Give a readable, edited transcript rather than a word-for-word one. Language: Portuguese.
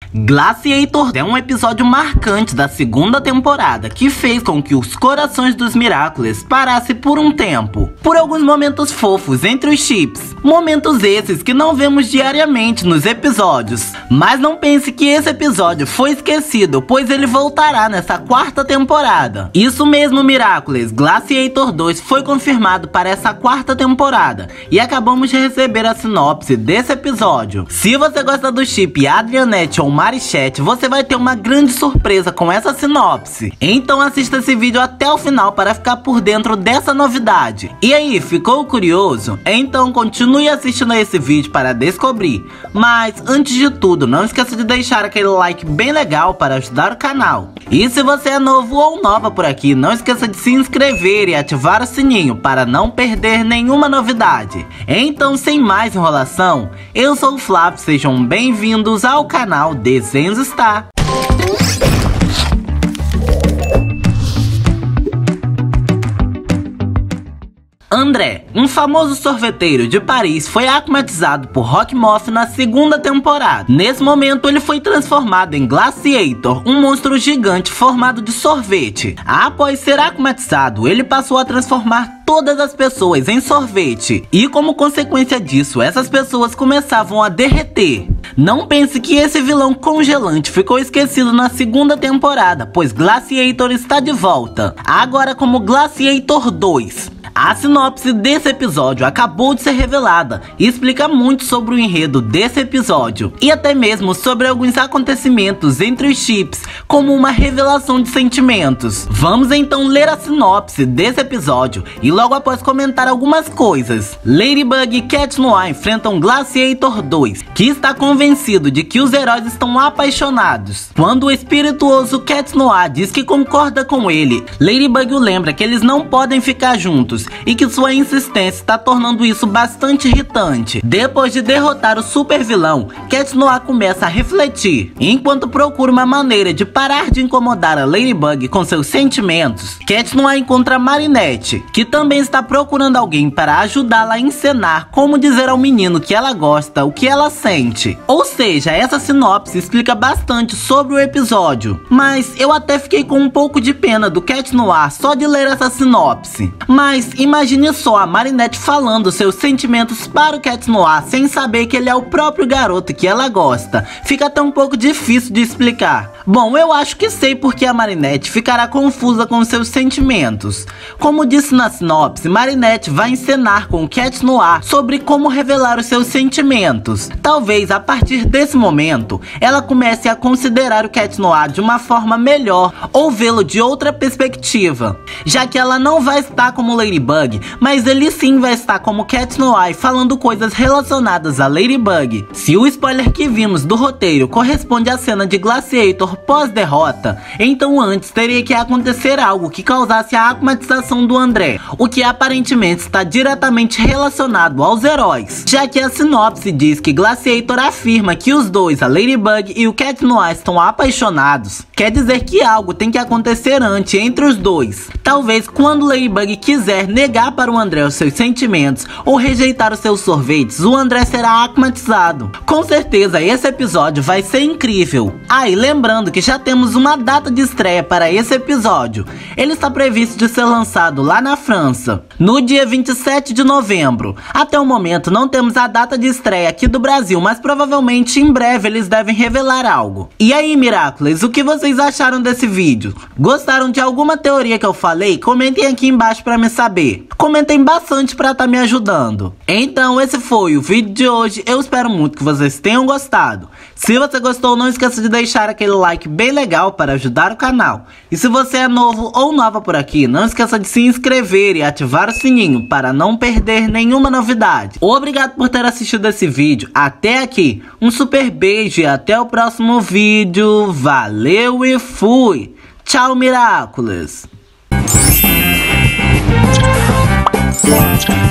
Glaciator é um episódio marcante da segunda temporada que fez com que os corações dos Miraculous parassem por um tempo, por alguns momentos fofos entre os chips, momentos esses que não vemos diariamente nos episódios. Mas não pense que esse episódio foi esquecido, pois ele voltará nessa quarta temporada. Isso mesmo, Miraculous, Glaciator 2 foi confirmado para essa quarta temporada e acabamos de receber a sinopse desse episódio. Se você gosta do chip Adrianette ou Marichette, você vai ter uma grande surpresa com essa sinopse. Então assista esse vídeo até o final para ficar por dentro dessa novidade. E aí, ficou curioso? Então continue assistindo a esse vídeo para descobrir. Mas antes de tudo, não esqueça de deixar aquele like bem legal para ajudar o canal. E se você é novo ou nova por aqui, não esqueça de se inscrever e ativar o sininho para não perder nenhuma novidade. Então, sem mais enrolação, eu sou o Flávio, sejam bem-vindos ao canal Desenhos Star. André, um famoso sorveteiro de Paris, foi aclimatizado por Rock Moth na segunda temporada. Nesse momento, ele foi transformado em Glaciator, um monstro gigante formado de sorvete. Após ser aclimatizado, ele passou a transformar todas as pessoas em sorvete. E como consequência disso, essas pessoas começavam a derreter. Não pense que esse vilão congelante ficou esquecido na segunda temporada, pois Glaciator está de volta, agora como Glaciator 2. A sinopse desse episódio acabou de ser revelada e explica muito sobre o enredo desse episódio e até mesmo sobre alguns acontecimentos entre os chips, como uma revelação de sentimentos. Vamos então ler a sinopse desse episódio e logo após comentar algumas coisas. Ladybug e Cat Noir enfrentam Glaciator 2, que está convencido de que os heróis estão apaixonados. Quando o espirituoso Cat Noir diz que concorda com ele, Ladybug o lembra que eles não podem ficar juntos e que sua insistência está tornando isso bastante irritante. Depois de derrotar o super vilão, Cat Noir começa a refletir. Enquanto procura uma maneira de parar de incomodar a Ladybug com seus sentimentos, Cat Noir encontra Marinette, que também está procurando alguém para ajudá-la a encenar como dizer ao menino que ela gosta o que ela sente. Ou seja, essa sinopse explica bastante sobre o episódio, mas eu até fiquei com um pouco de pena do Cat Noir só de ler essa sinopse. Mas imagine só a Marinette falando seus sentimentos para o Cat Noir sem saber que ele é o próprio garoto que ela gosta. Fica até um pouco difícil de explicar. Bom, eu acho que sei porque a Marinette ficará confusa com seus sentimentos. Como disse na sinopse, Marinette vai encenar com o Cat Noir sobre como revelar os seus sentimentos. Talvez a partir desse momento, ela comece a considerar o Cat Noir de uma forma melhor ou vê-lo de outra perspectiva, já que ela não vai estar como Ladybug, mas ele sim vai estar como Cat Noir falando coisas relacionadas a Ladybug. Se o spoiler que vimos do roteiro corresponde à cena de Glaciator pós-derrota, então antes teria que acontecer algo que causasse a aclimatização do André, o que aparentemente está diretamente relacionado aos heróis, já que a sinopse diz que Glaciator afirma que os dois, a Ladybug e o Cat Noir, estão apaixonados. Quer dizer que algo tem que acontecer antes entre os dois. Talvez quando Ladybug quiser negar para o André os seus sentimentos ou rejeitar os seus sorvetes, o André será aclimatizado. Com certeza esse episódio vai ser incrível. E lembrando que já temos uma data de estreia para esse episódio. Ele está previsto de ser lançado lá na França, no dia 27 de novembro. Até o momento não temos a data de estreia aqui do Brasil, mas provavelmente em breve eles devem revelar algo. E aí, Miraculous, o que vocês acharam desse vídeo? Gostaram de alguma teoria que eu falei? Comentem aqui embaixo para me saber. Comentem bastante para estar me ajudando. Então esse foi o vídeo de hoje. Eu espero muito que vocês tenham gostado. Se você gostou, não esqueça de deixar aquele like bem legal para ajudar o canal. E se você é novo ou nova por aqui, não esqueça de se inscrever e ativar o sininho para não perder nenhuma novidade. Obrigado por ter assistido esse vídeo até aqui. Um super beijo e até o próximo vídeo. Valeu e fui! Tchau, Miraculous!